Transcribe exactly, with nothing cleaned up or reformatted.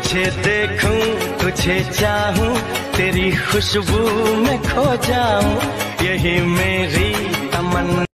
तुझे देखूं तुझे चाहूं, तेरी खुशबू में खो जाऊं, यही मेरी तमन्ना।